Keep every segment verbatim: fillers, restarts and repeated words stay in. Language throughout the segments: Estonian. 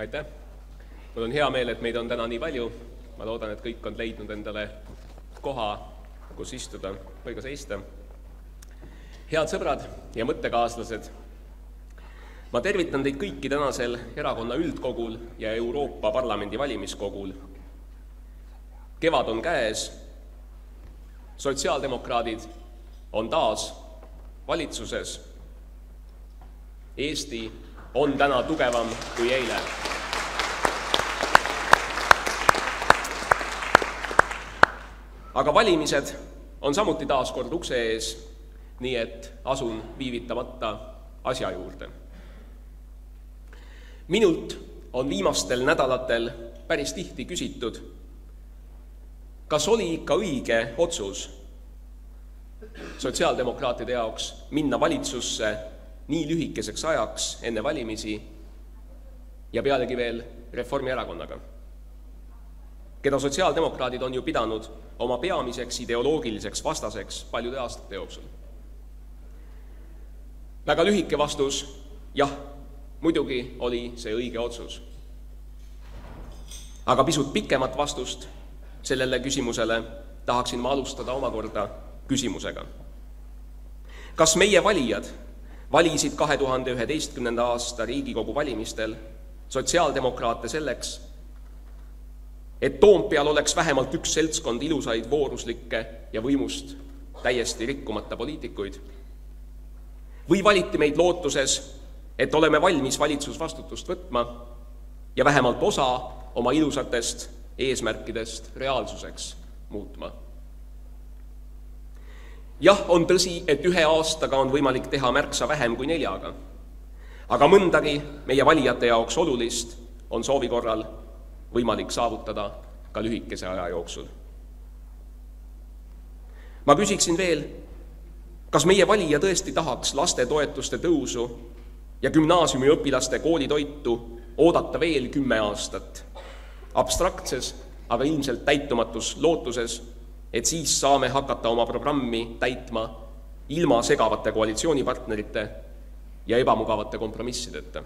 Aitäh! Mul on hea meel, et meid on täna nii palju. Ma loodan, et kõik on leidnud endale koha, kus istuda või ka seista. Head sõbrad ja mõttekaaslased, ma tervitan teid kõiki tänasel erakonna üldkogul ja Euroopa Parlamendi valimiskogul. Kevad on käes, sotsiaaldemokraadid on taas valitsuses. Eesti on täna tugevam kui eile. Aga valimised on samuti taas kord ukse ees, nii et asun viivitamata asja juurde. Minult on viimastel nädalatel päris tihti küsitud, kas oli ikka õige otsus sotsiaaldemokraatide jaoks minna valitsusse nii lühikeseks ajaks enne valimisi ja pealegi veel Reformierakonnaga, keda sotsiaaldemokraadid on ju pidanud oma peamiseks ideoloogiliseks vastaseks paljude aastate jooksul. Väga lühike vastus, jah, muidugi oli see õige otsus. Aga pisut pikemat vastust sellele küsimusele tahaksin ma alustada omakorda küsimusega. Kas meie valijad valisid kahe tuhande üheteistkümnenda aasta Riigikogu valimistel sotsiaaldemokraate selleks, et Toompeal oleks vähemalt üks seltskond ilusaid vooruslikke ja võimust täiesti rikkumata poliitikuid? Või valiti meid lootuses, et oleme valmis valitsusvastutust võtma ja vähemalt osa oma ilusatest eesmärkidest reaalsuseks muutma? Jah, on tõsi, et ühe aastaga on võimalik teha märksa vähem kui neljaga, aga mõndagi meie valijate jaoks olulist on soovi korral võimalik saavutada ka lühikese aja jooksul. Ma küsiksin veel, kas meie valija tõesti tahaks lastetoetuste tõusu ja gümnaasiumi õpilaste koolitoitu oodata veel kümme aastat, abstraktses, aga ilmselt täitumatus lootuses, et siis saame hakata oma programmi täitma ilma segavate koalitsioonipartnerite ja ebamugavate kompromissideta.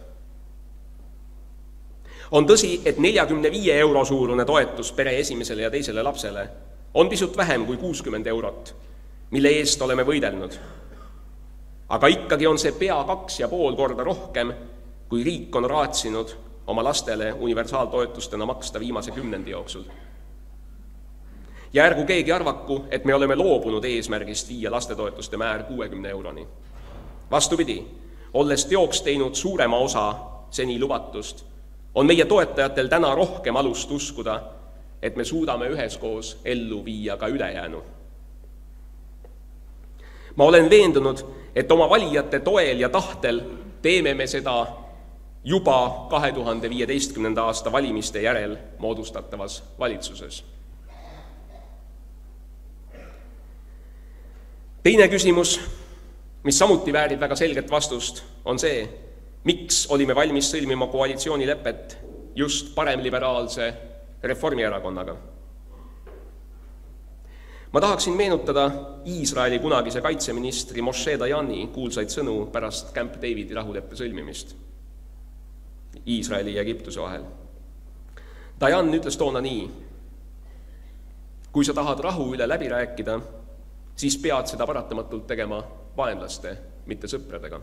On tõsi, et neljakümne viie euro suurune toetus pere esimesele ja teisele lapsele on pisut vähem kui kuuskümmend eurot, mille eest oleme võidelnud. Aga ikkagi on see pea kaks ja pool korda rohkem, kui riik on raatsinud oma lastele universaaltoetustena maksta viimase kümnendi jooksul. Ja ärgu keegi arvaku, et me oleme loobunud eesmärgist viia lastetoetuste määr kuuekümne euroni. Vastupidi, olles teoks teinud suurema osa seni lubatust, on meie toetajatel täna rohkem alust uskuda, et me suudame üheskoos ellu viia ka ülejäänu. Ma olen veendunud, et oma valijate toel ja tahtel teeme me seda juba kahe tuhande viieteistkümnenda aasta valimiste järel moodustatavas valitsuses. Teine küsimus, mis samuti väärib väga selget vastust, on see, miks olime valmis sõlmima koalitsioonilepet just paremliberaalse Reformierakonnaga. Ma tahaksin meenutada Iisraeli kunagise kaitseministri Moshe Dayani kuulsaid sõnu pärast Camp Davidi rahuleppe sõlmimist Iisraeli ja Egiptuse vahel. Dayan ütles toona nii: kui sa tahad rahu üle läbi rääkida, siis pead seda paratamatult tegema vaenlaste, mitte sõpradega.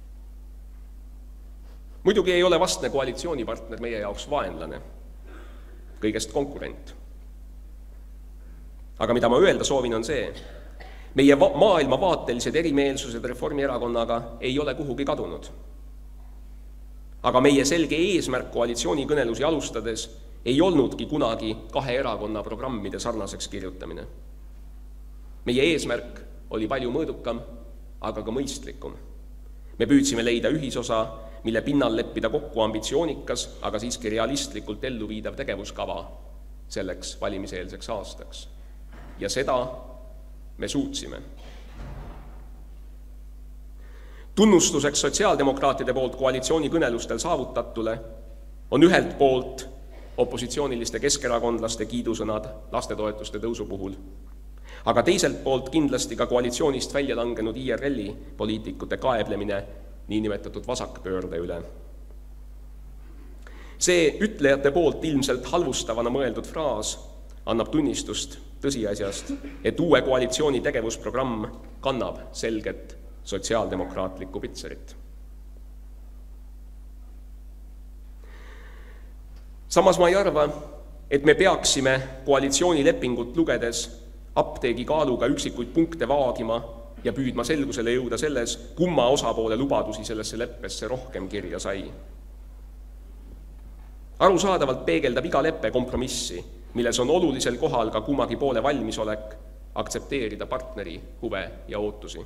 Muidugi ei ole vastne koalitsioonipartner meie jaoks vaenlane, kõigest konkurent. Aga mida ma öelda soovin on see, meie maailmavaatelised erimeelsused Reformierakonnaga ei ole kuhugi kadunud. Aga meie selge eesmärk koalitsioonikõnelusi alustades ei olnudki kunagi kahe erakonna programmide sarnaseks kirjutamine. Meie eesmärk oli palju mõõdukam, aga ka mõistlikum. Me püüdsime leida ühisosa, mille pinnal leppida kokku ambitsioonikas, aga siiski realistlikult ellu viidav tegevuskava selleks valimiseelseks aastaks. Ja seda me suutsime. Tunnustuseks sotsiaaldemokraatide poolt koalitsioonikõnelustel saavutatule on ühelt poolt opositsiooniliste keskerakondlaste kiidusõnad lastetoetuste tõusu puhul, aga teiselt poolt kindlasti ka koalitsioonist välja langenud I R L-i poliitikute kaeblemine niinimetatud vasakpöörde üle. See ütlejate poolt ilmselt halvustavana mõeldud fraas annab tunnistust tõsiasjast, et uue koalitsiooni tegevusprogramm kannab selget sotsiaaldemokraatlikku pitserit. Samas ma ei arva, et me peaksime koalitsioonilepingut lugedes apteegi kaaluga üksikuid punkte vaagima ja püüdma selgusele jõuda selles, kumma osapoole lubadusi sellesse leppesse rohkem kirja sai. Arusaadavalt peegeldab iga leppe kompromissi, milles on olulisel kohal ka kummagi poole valmisolek aktsepteerida partneri huve ja ootusi.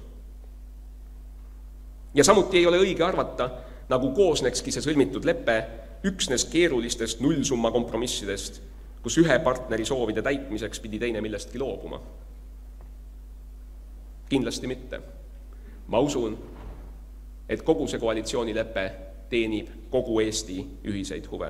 Ja samuti ei ole õige arvata, nagu koosnekski see sõlmitud leppe üksnes keerulistest nullsumma kompromissidest, kus ühe partneri soovide täitmiseks pidi teine millestki loobuma. Kindlasti mitte. Ma usun, et kogu see koalitsioonilepe teenib kogu Eesti ühiseid huve.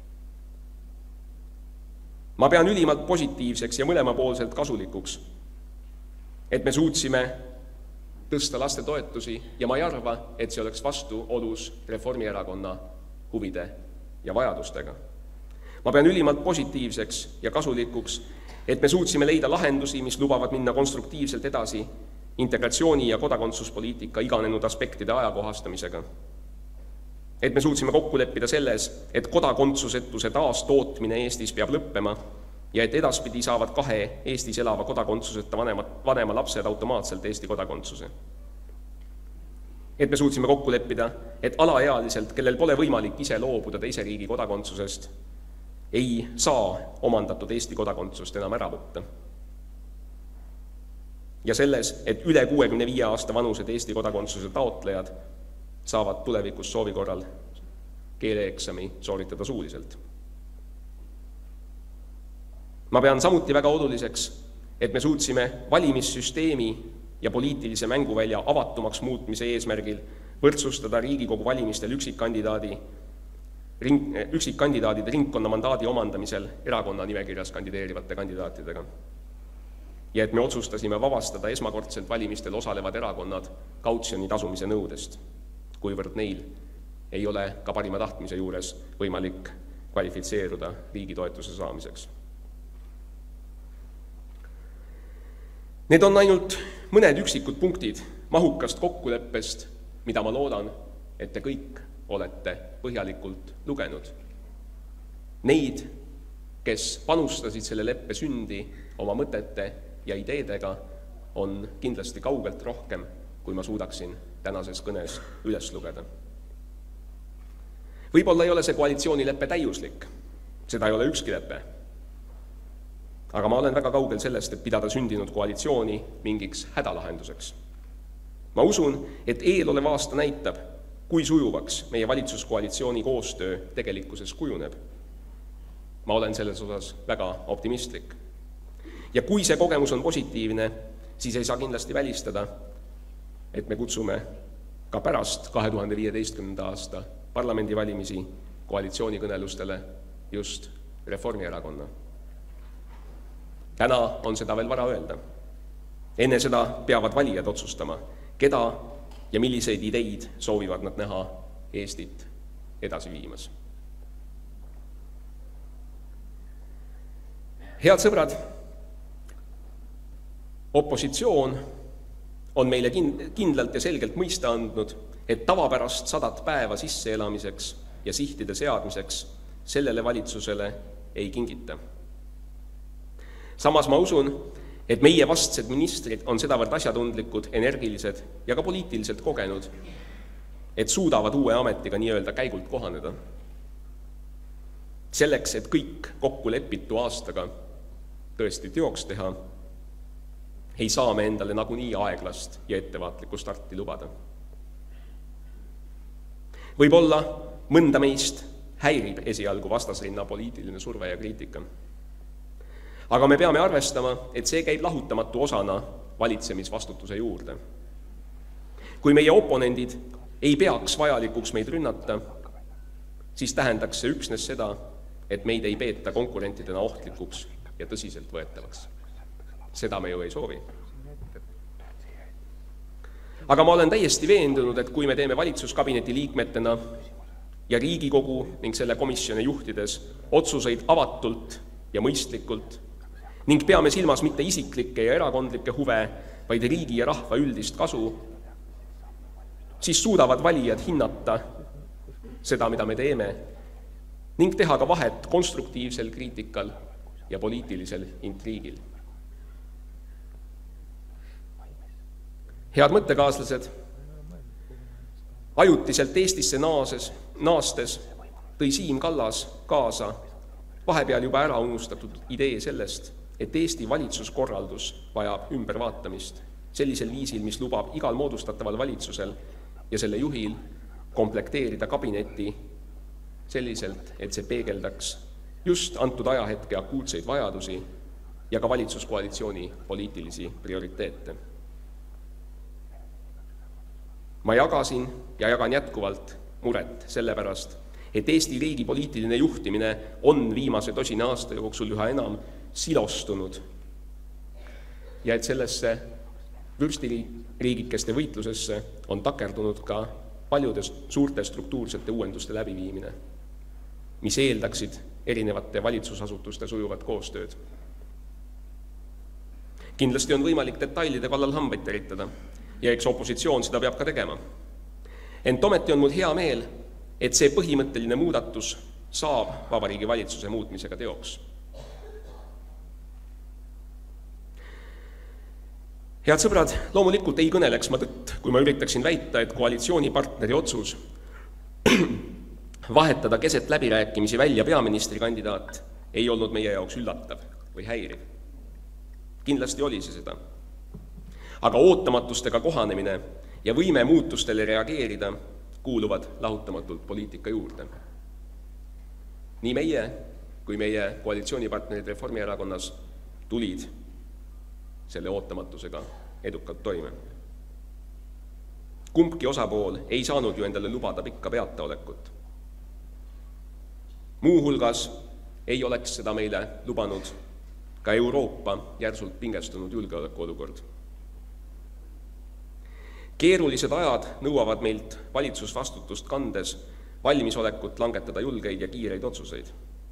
Ma pean ülimalt positiivseks ja mõlemapoolselt kasulikuks, et me suutsime tõsta laste toetusi ja ma ei arva, et see oleks vastuolus Reformierakonna huvide ja vajadustega. Ma pean ülimalt positiivseks ja kasulikuks, et me suutsime leida lahendusi, mis lubavad minna konstruktiivselt edasi integratsiooni ja kodakondsuspoliitika iganenud aspektide ajakohastamisega. Et me suutsime kokku leppida selles, et kodakondsusetuse taastootmine Eestis peab lõppema ja et edaspidi saavad kahe Eestis elava kodakondsuseta vanema, vanema lapsed automaatselt Eesti kodakondsuse. Et me suutsime kokku leppida, et alaealiselt, kellel pole võimalik ise loobuda teise riigi kodakondsusest, ei saa omandatud Eesti kodakondsust enam ära võtta. Ja selles, et üle kuuekümne viie aasta vanused Eesti kodakondsuse taotlejad saavad tulevikus soovi korral keeleeksami sooritada suuliselt. Ma pean samuti väga oluliseks, et me suutsime valimissüsteemi ja poliitilise mänguvälja avatumaks muutmise eesmärgil võrdsustada Riigikogu valimistel üksikkandidaadi, ring, üksikkandidaadid ringkonna mandaadi omandamisel erakonna nimekirjas kandideerivate kandidaatidega. Ja et me otsustasime vabastada esmakordselt valimistel osalevad erakonnad kautsjoni tasumise nõudest, kuivõrd neil ei ole ka parima tahtmise juures võimalik kvalifitseeruda riigi toetuse saamiseks. Need on ainult mõned üksikud punktid mahukast kokkuleppest, mida ma loodan, et te kõik olete põhjalikult lugenud. Neid, kes panustasid selle leppe sündi oma mõtete ja ideedega, on kindlasti kaugelt rohkem, kui ma suudaksin tänases kõnes üles lugeda. Võib-olla ei ole see koalitsioonileppe täiuslik, seda ei ole ükski lepe. Aga ma olen väga kaugel sellest, et pidada sündinud koalitsiooni mingiks hädalahenduseks. Ma usun, et eelolev aasta näitab, kui sujuvaks meie valitsuskoalitsiooni koostöö tegelikkuses kujuneb. Ma olen selles osas väga optimistlik. Ja kui see kogemus on positiivne, siis ei saa kindlasti välistada, et me kutsume ka pärast kahe tuhande viieteistkümnenda aasta parlamendivalimisi koalitsioonikõnelustele just Reformierakonna. Täna on seda veel vara öelda. Enne seda peavad valijad otsustama, keda ja milliseid ideid soovivad nad näha Eestit edasi viimas. Head sõbrad, opositsioon on meile kindlalt ja selgelt mõista andnud, et tavapärast sadat päeva sisseelamiseks ja sihtide seadmiseks sellele valitsusele ei kingita. Samas ma usun, et meie vastsed ministrid on sedavõrd asjatundlikud, energilised ja ka poliitiliselt kogenud, et suudavad uue ametiga nii-öelda käigult kohaneda. Selleks, et kõik kokku lepitu aastaga tõesti teoks teha, ei saa me endale nagunii aeglast ja ettevaatlikku starti lubada. Võib-olla mõnda meist häirib esialgu vastasrinna poliitiline surve ja kriitika. Aga me peame arvestama, et see käib lahutamatu osana valitsemisvastutuse juurde. Kui meie oponendid ei peaks vajalikuks meid rünnata, siis tähendaks see üksnes seda, et meid ei peeta konkurentidena ohtlikuks ja tõsiselt võetavaks. Seda me ju ei soovi. Aga ma olen täiesti veendunud, et kui me teeme valitsuskabineti liikmetena ja Riigikogu ning selle komisjoni juhtides otsuseid avatult ja mõistlikult ning peame silmas mitte isiklikke ja erakondlikke huve, vaid riigi ja rahva üldist kasu, siis suudavad valijad hinnata seda, mida me teeme, ning teha ka vahet konstruktiivsel kriitikal ja poliitilisel intriigil. Head mõttekaaslased, ajutiselt Eestisse naases, naastes tõi Siim Kallas kaasa vahepeal juba ära unustatud idee sellest, et Eesti valitsuskorraldus vajab ümbervaatamist sellisel viisil, mis lubab igal moodustataval valitsusel ja selle juhil komplekteerida kabineti selliselt, et see peegeldaks just antud ajahetke akuutseid vajadusi ja ka valitsuskoalitsiooni poliitilisi prioriteete. Ma jagasin ja jagan jätkuvalt muret sellepärast, et Eesti riigi poliitiline juhtimine on viimase tosina aasta jooksul üha enam silostunud ja et sellesse vürstiriigikeste võitlusesse on takerdunud ka paljude suurte struktuursete uuenduste läbiviimine, mis eeldaksid erinevate valitsusasutuste sujuvat koostööd. Kindlasti on võimalik detailide kallal hambaid teritada ja eks opositsioon seda peab ka tegema. Ent ometi on mul hea meel, et see põhimõtteline muudatus saab Vabariigi Valitsuse muutmisega teoks. Head sõbrad, loomulikult ei kõneleks ma tõtt, kui ma üritaksin väita, et koalitsioonipartneri otsus vahetada keset läbirääkimisi välja peaministrikandidaat ei olnud meie jaoks üllatav või häiriv. Kindlasti oli see seda. Aga ootamatustega kohanemine ja võime muutustele reageerida kuuluvad lahutamatult poliitika juurde. Nii meie kui meie koalitsioonipartnerid Reformierakonnas tulid selle ootamatusega edukalt toime. Kumbki osapool ei saanud ju endale lubada pikka peataolekut. Muuhulgas ei oleks seda meile lubanud ka Euroopa järsult pingestunud julgeolekuolukord. Keerulised ajad nõuavad meilt valitsusvastutust kandes valmisolekut langetada julgeid ja kiireid otsuseid.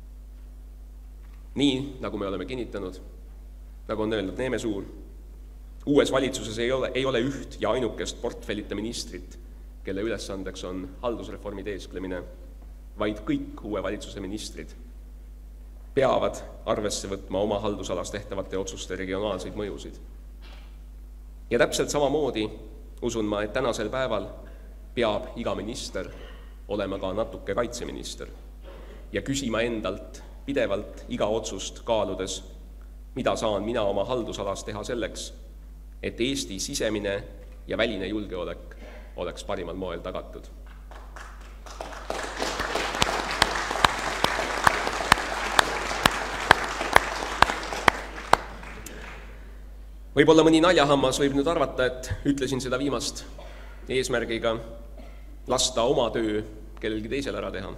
Nii, nagu me oleme kinnitanud, nagu on öelnud Neemesuur, uues valitsuses ei ole, ei ole üht ja ainukest portfellita ministrit, kelle ülesandeks on haldusreformi teesklemine, vaid kõik uue valitsuse ministrid peavad arvesse võtma oma haldusalas tehtavate otsuste regionaalseid mõjusid. Ja täpselt samamoodi usun ma, et tänasel päeval peab iga minister olema ka natuke kaitseminister ja küsima endalt pidevalt iga otsust kaaludes, mida saan mina oma haldusalas teha selleks, et Eesti sisemine ja väline julgeolek oleks parimal moel tagatud. Võib-olla mõni naljahammas võib nüüd arvata, et ütlesin seda viimast eesmärgiga lasta oma töö kellelgi teisel ära teha.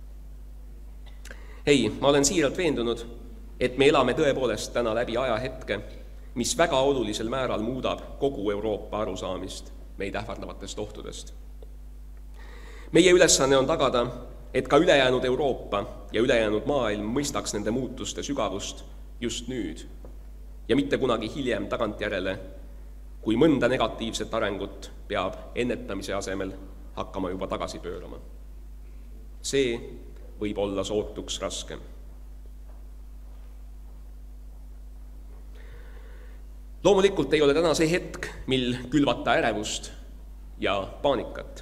Ei, ma olen siiralt veendunud, et me elame tõepoolest täna läbi ajahetke, mis väga olulisel määral muudab kogu Euroopa arusaamist meid ähvardavatest ohtudest. Meie ülesanne on tagada, et ka ülejäänud Euroopa ja ülejäänud maailm mõistaks nende muutuste sügavust just nüüd ja mitte kunagi hiljem tagantjärele, kui mõnda negatiivset arengut peab ennetamise asemel hakkama juba tagasi pöörama. See võib olla sootuks raskem. Loomulikult ei ole täna see hetk, mil külvata ärevust ja paanikat.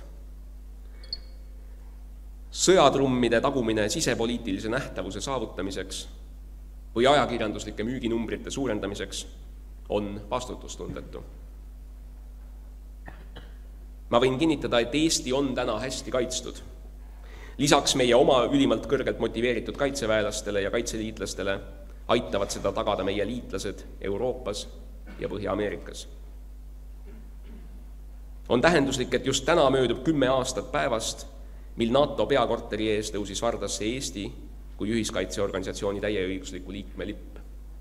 Sõjatrummide tagumine sisepoliitilise nähtavuse saavutamiseks või ajakirjanduslike müüginumbrite suurendamiseks on vastutustundetu. Ma võin kinnitada, et Eesti on täna hästi kaitstud. Lisaks meie oma ülimalt kõrgelt motiveeritud kaitseväelastele ja kaitseliitlastele aitavad seda tagada meie liitlased Euroopas ja Põhja-Ameerikas. On tähenduslik, et just täna möödub kümme aastat päevast, mil NATO peakorteri ees tõusis vardasse Eesti kui ühiskaitseorganisatsiooni täieõigusliku liikme lipp.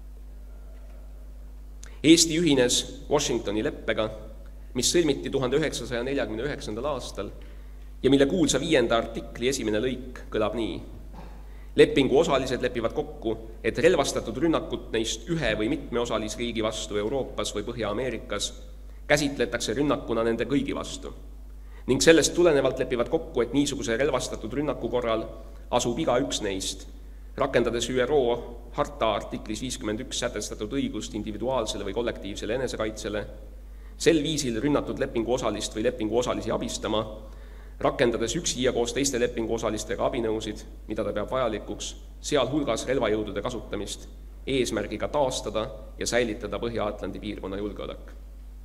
Eesti ühines Washingtoni leppega, mis sõlmiti tuhande üheksasaja neljakümne üheksandal aastal ja mille kuulsa viienda artikli esimene lõik kõlab nii. Lepingu osalised lepivad kokku, et relvastatud rünnakut neist ühe või mitme osalisriigi vastu Euroopas või Põhja-Ameerikas käsitletakse rünnakuna nende kõigi vastu. Ning sellest tulenevalt lepivad kokku, et niisuguse relvastatud rünnaku korral asub iga üks neist, rakendades ÜRO harta artiklis viiskümmend üks sätestatud õigust individuaalsele või kollektiivsele enesekaitsele, sel viisil rünnatud lepingu osalist või lepingu osalisi abistama, rakendades üksi ja koos teiste lepingu osalistega abinõusid, mida ta peab vajalikuks, sealhulgas relvajõudude kasutamist, eesmärgiga taastada ja säilitada Põhja-Atlandi piirkonna julgeolek.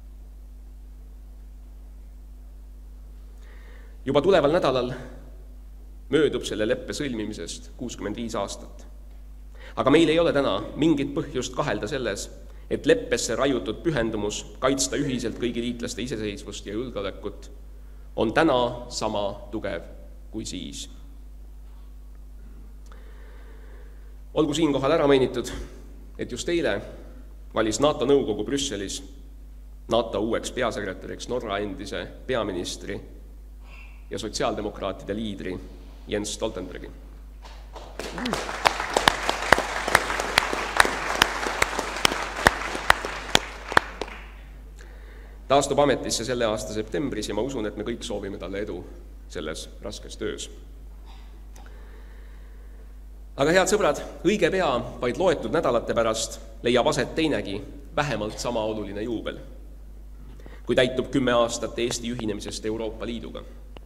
Juba tuleval nädalal möödub selle leppe sõlmimisest kuuskümmend viis aastat. Aga meil ei ole täna mingit põhjust kahelda selles, et leppesse raiutud pühendumus kaitsta ühiselt kõigi liitlaste iseseisvust ja julgeolekut on täna sama tugev kui siis. Olgu siinkohal ära mainitud, et just eile valis NATO nõukogu Brüsselis NATO uueks peasekretäriks Norra endise peaministri ja sotsiaaldemokraatide liidri Jens Stoltenbergi. Ta astub ametisse selle aasta septembris ja ma usun, et me kõik soovime talle edu selles raskes töös. Aga head sõbrad, õige pea, vaid loetud nädalate pärast leiab aset teinegi, vähemalt sama oluline juubel, kui täitub kümme aastat Eesti ühinemisest Euroopa Liiduga.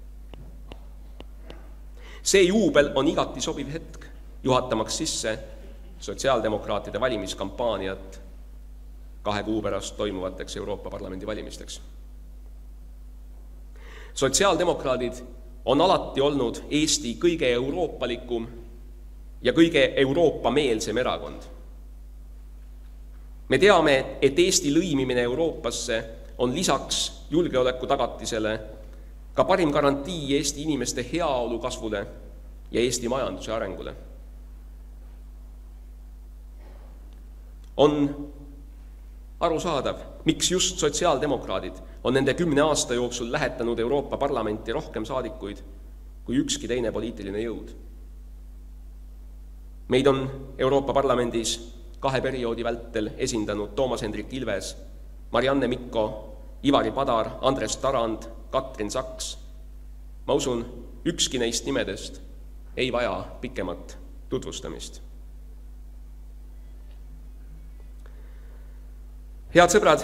See juubel on igati sobiv hetk, juhatamaks sisse sotsiaaldemokraatide valimiskampaaniat kahe kuu pärast toimuvateks Euroopa Parlamendi valimisteks. Sotsiaaldemokraadid on alati olnud Eesti kõige euroopalikum ja kõige Euroopa-meelsem erakond. Me teame, et Eesti lõimimine Euroopasse on lisaks julgeoleku tagatisele ka parim garantii Eesti inimeste heaolu kasvule ja Eesti majanduse arengule. On arusaadav, miks just sotsiaaldemokraadid on nende kümne aasta jooksul lähetanud Euroopa Parlamenti rohkem saadikuid kui ükski teine poliitiline jõud. Meid on Euroopa Parlamendis kahe perioodi vältel esindanud Toomas Hendrik Ilves, Marianne Mikko, Ivari Padar, Andres Tarand, Katrin Saks. Ma usun, ükski neist nimedest ei vaja pikemat tutvustamist. Head sõbrad,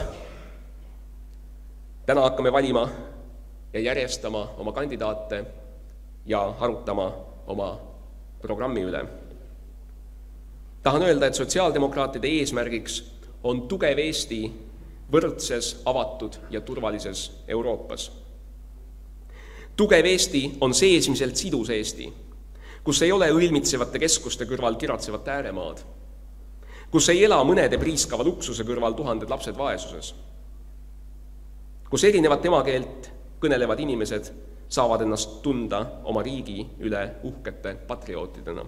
täna hakkame valima ja järjestama oma kandidaate ja arutama oma programmi üle. Tahan öelda, et sotsiaaldemokraatide eesmärgiks on tugev Eesti võrdses, avatud ja turvalises Euroopas. Tugev Eesti on seesmiselt sidus Eesti, kus ei ole õilmitsevate keskuste kõrval kiratsevate ääremaad, kus ei ela mõnede priiskava luksuse kõrval tuhanded lapsed vaesuses, kus erinevat emakeelt kõnelevad inimesed saavad ennast tunda oma riigi üle uhkete patriootidena.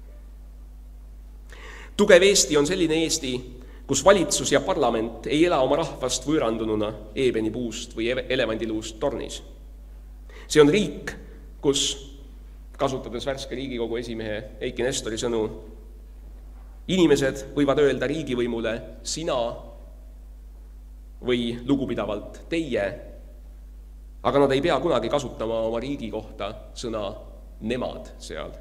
Tugev Eesti on selline Eesti, kus valitsus ja parlament ei ela oma rahvast võõrandununa eebenipuust või elevandiluust tornis. See on riik, kus, kasutades värske Riigikogu esimehe Eiki Nestori sõnu, inimesed võivad öelda riigivõimule sina või lugupidavalt teie, aga nad ei pea kunagi kasutama oma riigi kohta sõna nemad seal.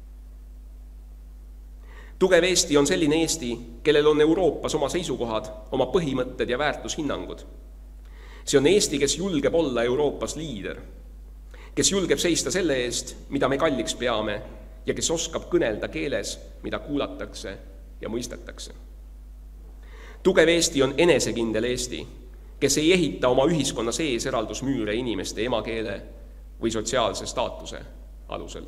Tugev Eesti on selline Eesti, kellel on Euroopas oma seisukohad, oma põhimõtted ja väärtushinnangud. See on Eesti, kes julgeb olla Euroopas liider, kes julgeb seista selle eest, mida me kalliks peame ja kes oskab kõnelda keeles, mida kuulatakse ja mõistetakse. Tugev Eesti on enesekindel Eesti, kes ei ehita oma ühiskonna sees eraldusmüüre inimeste emakeele või sotsiaalse staatuse alusel.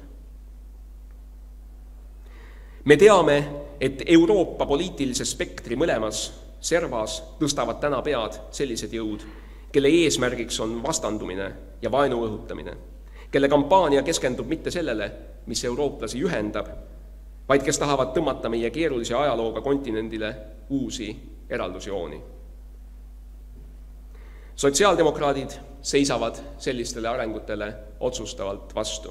Me teame, et Euroopa poliitilise spektri mõlemas servas tõstavad täna pead sellised jõud, kelle eesmärgiks on vastandumine ja vaenu õhutamine, kelle kampaania keskendub mitte sellele, mis eurooplasi ühendab, vaid kes tahavad tõmmata meie keerulise ajalooga kontinendile uusi eraldusjooni. Sotsiaaldemokraadid seisavad sellistele arengutele otsustavalt vastu.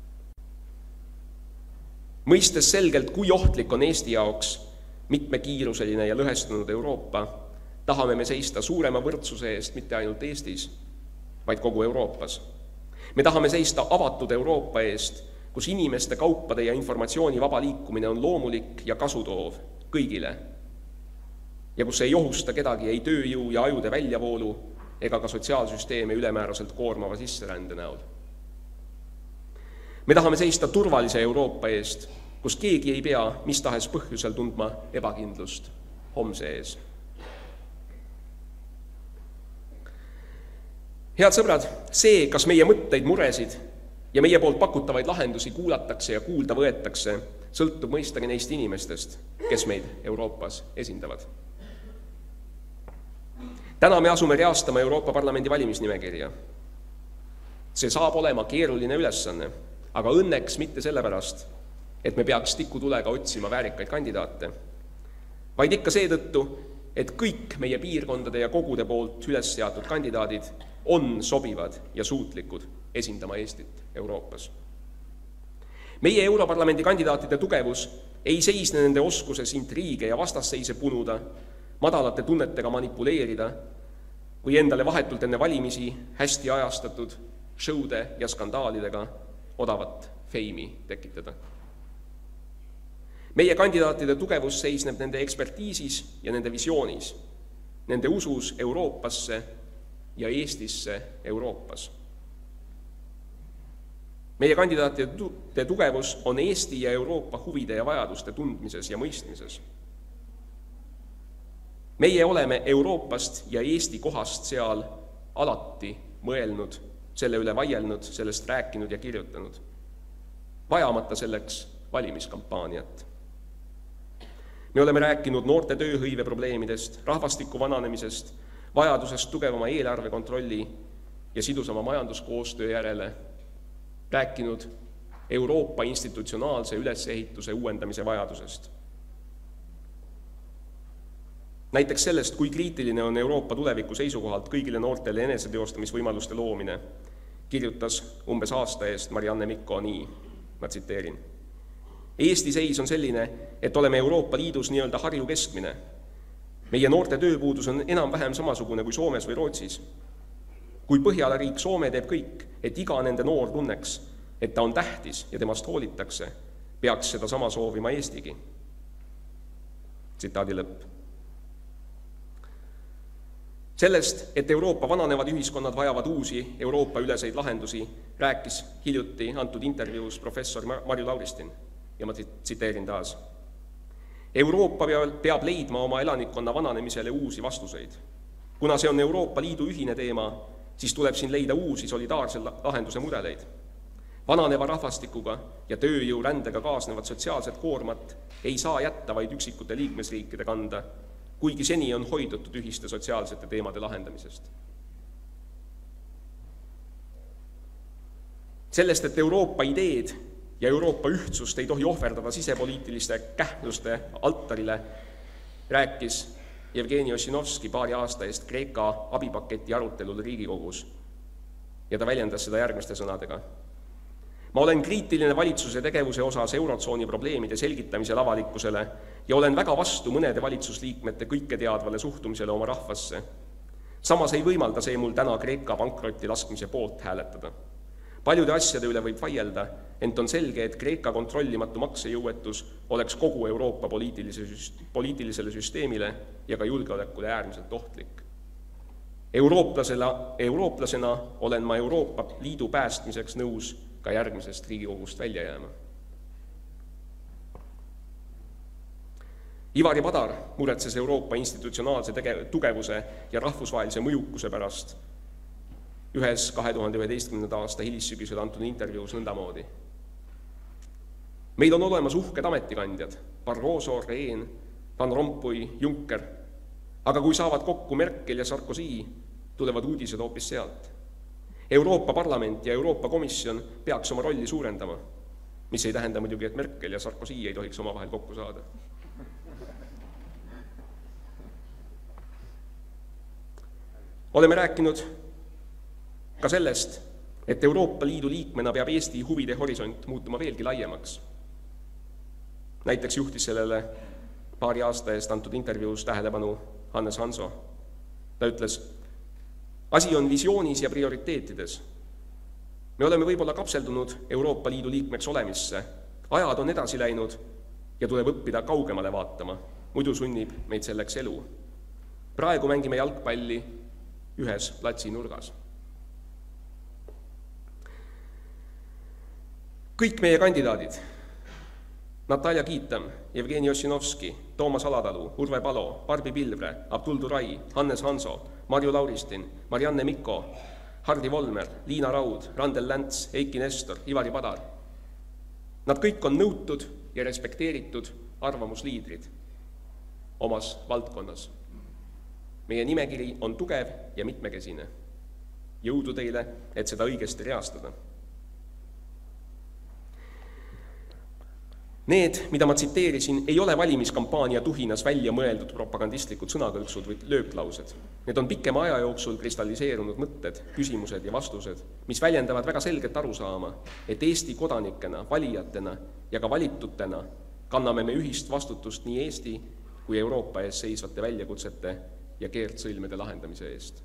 Mõistes selgelt, kui ohtlik on Eesti jaoks mitmekiiruseline ja lõhestunud Euroopa, tahame me seista suurema võrdsuse eest mitte ainult Eestis, vaid kogu Euroopas. Me tahame seista avatud Euroopa eest, kus inimeste, kaupade ja informatsiooni vaba liikumine on loomulik ja kasutoov kõigile ja kus ei ohusta kedagi ei tööjõu ja ajude väljavoolu ega ka sotsiaalsüsteeme ülemääraselt koormava sisserände näol. Me tahame seista turvalise Euroopa eest, kus keegi ei pea mis tahes põhjusel tundma ebakindlust homse ees. Head sõbrad, see, kas meie mõtteid, muresid ja meie poolt pakutavaid lahendusi kuulatakse ja kuulda võetakse, sõltub mõistagi neist inimestest, kes meid Euroopas esindavad. Täna me asume reastama Euroopa Parlamendi valimisnimekirja. See saab olema keeruline ülesanne, aga õnneks mitte sellepärast, et me peaks tikutulega otsima väärikaid kandidaate, vaid ikka seetõttu, et kõik meie piirkondade ja kogude poolt üles seatud kandidaadid on sobivad ja suutlikud esindama Eestit Euroopas. Meie Europarlamendi kandidaatide tugevus ei seisne nende oskuses intriige ja vastasseise punuda, madalate tunnetega manipuleerida või endale vahetult enne valimisi hästi ajastatud showde ja skandaalidega odavat feimi tekitada. Meie kandidaatide tugevus seisneb nende ekspertiisis ja nende visioonis, nende usus Euroopasse ja Eestisse Euroopas. Meie kandidaatide tugevus on Eesti ja Euroopa huvide ja vajaduste tundmises ja mõistmises. Meie oleme Euroopast ja Eesti kohast seal alati mõelnud, selle üle vaielnud, sellest rääkinud ja kirjutanud, vajamata selleks valimiskampaaniat. Me oleme rääkinud noorte tööhõive probleemidest, rahvastiku vananemisest, vajadusest tugevama eelarvekontrolli ja sidusama majanduskoostöö järele, rääkinud Euroopa institutsionaalse ülesehituse uuendamise vajadusest. Näiteks sellest, kui kriitiline on Euroopa tuleviku seisukohalt kõigile noortele eneseteostamisvõimaluste loomine, kirjutas umbes aasta eest Marianne Mikko nii, ma tsiteerin. Eesti seis on selline, et oleme Euroopa Liidus nii-öelda Harju keskmine. Meie noorte tööpuudus on enam-vähem samasugune kui Soomes või Rootsis. Kui Põhjala riik Soome teeb kõik, et iga nende noor tunneks, et ta on tähtis ja temast hoolitakse, peaks seda sama soovima Eestigi. Tsitaadi lõpp. Sellest, et Euroopa vananevad ühiskonnad vajavad uusi Euroopa üleseid lahendusi, rääkis hiljuti antud intervjuus professor Marju Lauristin ja ma tsiteerin taas. Euroopa peab leidma oma elanikkonna vananemisele uusi vastuseid. Kuna see on Euroopa Liidu ühine teema, siis tuleb siin leida uusi solidaarse lahenduse mudeleid. Vananeva rahvastikuga ja tööjõu rändega kaasnevad sotsiaalset koormat ei saa jätta vaid üksikute liikmesriikide kanda, kuigi seni on hoidutud ühiste sotsiaalsete teemade lahendamisest. Sellest, et Euroopa ideed ja Euroopa ühtsust ei tohi ohverdada sisepoliitiliste kähmluste altarile, rääkis Jevgeni Ossinovski paari aasta eest Kreeka abipaketi arutelul Riigikogus ja ta väljendas seda järgmiste sõnadega. Ma olen kriitiline valitsuse tegevuse osas eurotsooni probleemide selgitamisel avalikkusele ja olen väga vastu mõnede valitsusliikmete kõike teadvale suhtumisele oma rahvasse. Samas ei võimalda see mul täna Kreeka pankrotti laskmise poolt hääletada. Paljude asjade üle võib vaielda, ent on selge, et Kreeka kontrollimatu maksejõuetus oleks kogu Euroopa poliitilisele süsteemile ja ka julgeolekule äärmiselt ohtlik. Eurooplasena, eurooplasena olen ma Euroopa Liidu päästmiseks nõus ka järgmisest Riigikogust välja jääma. Ivari Padar muretses Euroopa institutsionaalse tugevuse ja rahvusvahelise mõjukuse pärast ühes kahe tuhande üheteistkümnenda aasta hilissügisel antud intervjuus nõndamoodi. Meil on olemas uhked ametikandjad, Barroso, Rehn, Van Rompuy, Juncker, aga kui saavad kokku Merkel ja Sarkozy, tulevad uudised hoopis sealt. Euroopa Parlament ja Euroopa Komisjon peaks oma rolli suurendama, mis ei tähenda muidugi, et Merkel ja Sarkozy ei tohiks omavahel kokku saada. Oleme rääkinud ka sellest, et Euroopa Liidu liikmena peab Eesti huvide horisont muutuma veelgi laiemaks. Näiteks juhtis sellele paari aasta eest antud intervjuus tähelepanu Hannes Hanso. Ta ütles, asi on visioonis ja prioriteetides. Me oleme võib-olla kapseldunud Euroopa Liidu liikmeks olemisse, ajad on edasi läinud ja tuleb õppida kaugemale vaatama, muidu sunnib meid selleks elu. Praegu mängime jalgpalli ühes platsi nurgas. Kõik meie kandidaadid, Natalja Kiitam, Jevgeni Ossinovski, Toomas Alatalu, Urve Palo, Barbi Pilvre, Abdul Turai, Hannes Hanso, Marju Lauristin, Marianne Mikko, Hardi Volmer, Liina Raud, Randel Länts, Eiki Nestor, Ivari Padar. Nad kõik on nõutud ja respekteeritud arvamusliidrid omas valdkonnas. Meie nimekiri on tugev ja mitmekesine. Jõudu teile, et seda õigesti reastada. Need, mida ma tsiteerisin, ei ole valimiskampaania tuhinas välja mõeldud propagandistlikud sõnakõlksud või lööklaused. Need on pikema aja jooksul kristalliseerunud mõtted, küsimused ja vastused, mis väljendavad väga selget arusaama, et Eesti kodanikena, valijatena ja ka valitutena kanname me ühist vastutust nii Eesti kui Euroopa ees seisvate väljakutsete ja keerdsõlmede lahendamise eest.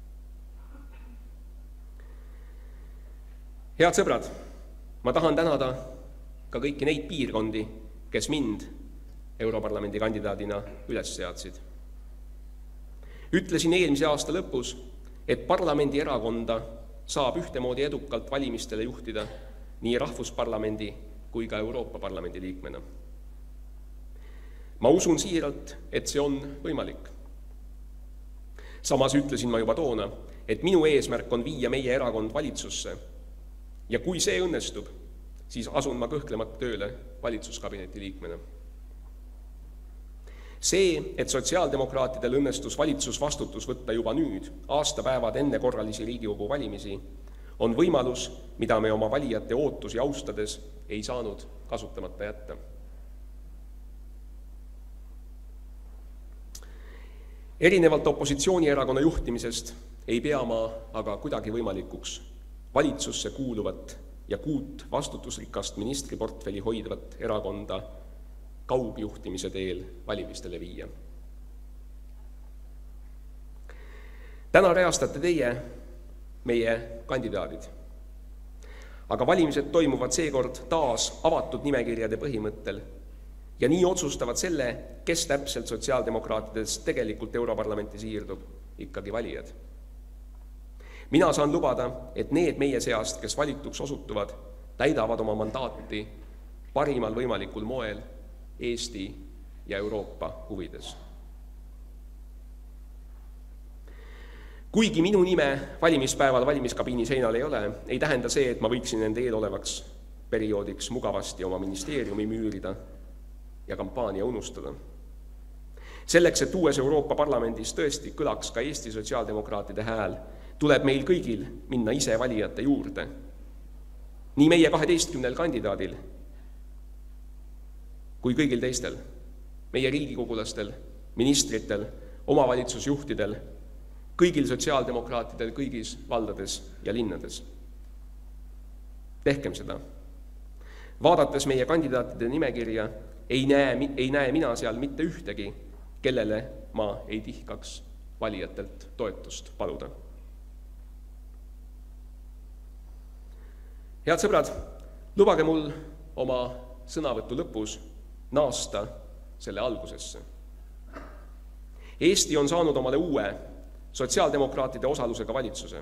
Head sõbrad, ma tahan tänada ka kõiki neid piirkondi, kes mind Europarlamendi kandidaadina üles seadsid. Ütlesin eelmise aasta lõpus, et parlamendi erakonda saab ühtemoodi edukalt valimistele juhtida nii Rahvusparlamendi kui ka Euroopa Parlamendi liikmena. Ma usun siiralt, et see on võimalik. Samas ütlesin ma juba toona, et minu eesmärk on viia meie erakond valitsusse ja kui see õnnestub, siis asun ma kõhklemata tööle valitsuskabineti liikmena. See, et sotsiaaldemokraatidel õnnestus valitsusvastutus võtta juba nüüd, aastapäevad enne korralisi Riigikogu valimisi, on võimalus, mida me oma valijate ootusi austades ei saanud kasutamata jätta. Erinevalt opositsioonierakonna juhtimisest ei pea ma aga kuidagi võimalikuks valitsusse kuuluvat ja kuut vastutusrikast ministriportfeli hoidvat erakonda kaugjuhtimise teel valimistele viia. Täna reastate teie meie kandidaadid. Aga valimised toimuvad seekord taas avatud nimekirjade põhimõttel ja nii otsustavad selle, kes täpselt sotsiaaldemokraatidest tegelikult Europarlamenti siirdub, ikkagi valijad. Mina saan lubada, et need meie seast, kes valituks osutuvad, täidavad oma mandaati parimal võimalikul moel Eesti ja Euroopa huvides. Kuigi minu nime valimispäeval valimiskabiini seinal ei ole, ei tähenda see, et ma võiksin nende eelolevaks perioodiks mugavasti oma ministeeriumi müürida ja kampaania unustada. Selleks, et uues Euroopa Parlamendis tõesti kõlaks ka Eesti sotsiaaldemokraatide hääl, tuleb meil kõigil minna ise valijate juurde. Nii meie kaheteistkümnel kandidaadil kui kõigil teistel, meie riigikogulastel, ministritel, omavalitsusjuhtidel, kõigil sotsiaaldemokraatidel kõigis valdades ja linnades. Tehkem seda. Vaadates meie kandidaatide nimekirja, ei näe, ei näe mina seal mitte ühtegi, kellele ma ei tihkaks valijatelt toetust paluda. Head sõbrad, lubage mul oma sõnavõtu lõpus naasta selle algusesse. Eesti on saanud omale uue sotsiaaldemokraatide osalusega valitsuse.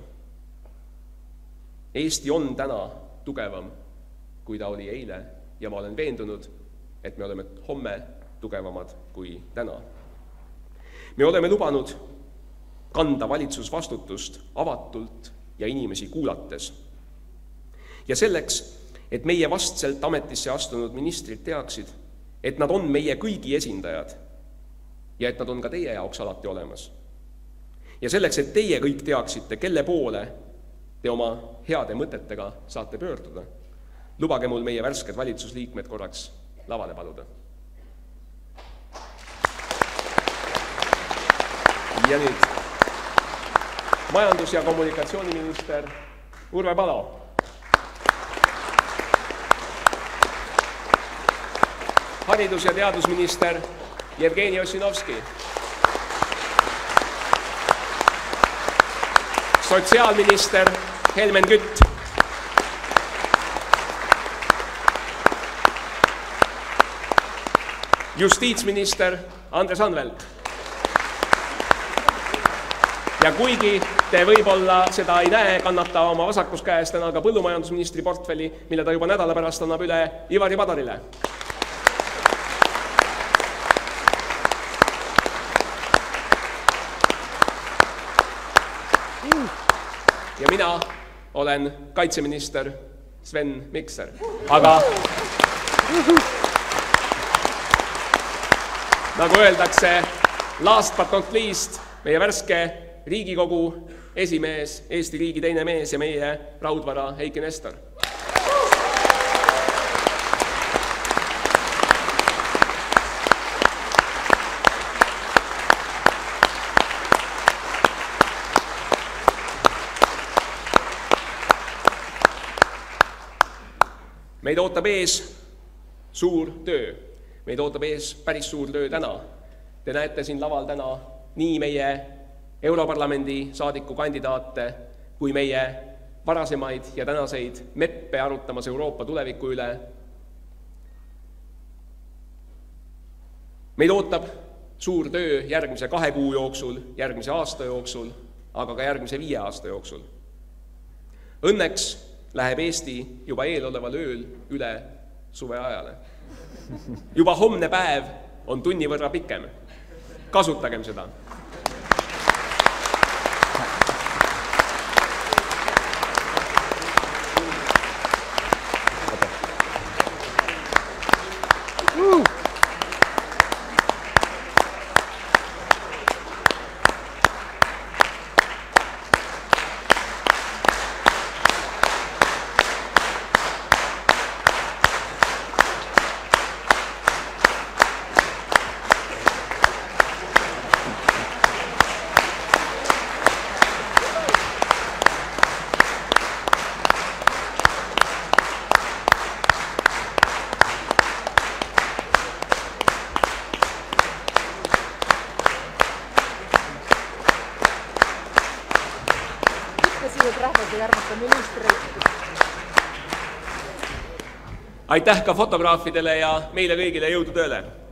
Eesti on täna tugevam, kui ta oli eile ja ma olen veendunud, et me oleme homme tugevamad kui täna. Me oleme lubanud kanda valitsusvastutust avatult ja inimesi kuulates. Ja selleks, et meie vastselt ametisse astunud ministrid teaksid, et nad on meie kõigi esindajad ja et nad on ka teie jaoks alati olemas. Ja selleks, et teie kõik teaksite, kelle poole te oma heade mõtetega saate pöörduda, lubage mul meie värsked valitsusliikmed korraks lavale paluda. Ja nüüd majandus- ja kommunikatsiooniminister Urve Palo. Haridus- ja teadusminister Jevgeni Ossinovski. Sotsiaalminister Helmen Kütt. Justiitsminister Andres Anvelt. Ja kuigi te võib-olla seda ei näe, kannata oma vasakus käes täna ka põllumajandusministri portfelli, mille ta juba nädala pärast annab üle Ivari Padarile. Ja mina olen kaitseminister Sven Mikser. Aga nagu öeldakse, last but not least, meie värske Riigikogu esimees, Eesti riigi teine mees ja meie raudvara Heiki Nestor. Meid ootab ees suur töö. Meid ootab ees päris suur töö täna. Te näete siin laval täna nii meie Europarlamendi saadiku kandidaate kui meie varasemaid ja tänaseid meppe arutamas Euroopa tuleviku üle. Meid ootab suur töö järgmise kahe kuu jooksul, järgmise aasta jooksul, aga ka järgmise viie aasta jooksul. Õnneks läheb Eesti juba eeloleval ööl üle suveajale. Juba homne päev on tunni võrra pikem. Kasutagem seda. Aitäh ka fotograafidele ja meile kõigile jõudu tööle!